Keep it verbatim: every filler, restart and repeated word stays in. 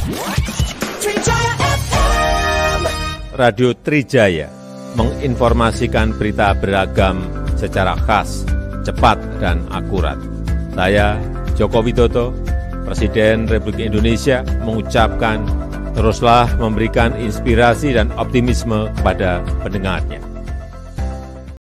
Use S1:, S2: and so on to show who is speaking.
S1: Trijaya F M.
S2: Radio Trijaya menginformasikan berita beragam secara khas, cepat, dan akurat. Saya, Joko Widodo, Presiden Republik Indonesia, mengucapkan teruslah memberikan inspirasi dan optimisme kepada pendengarnya.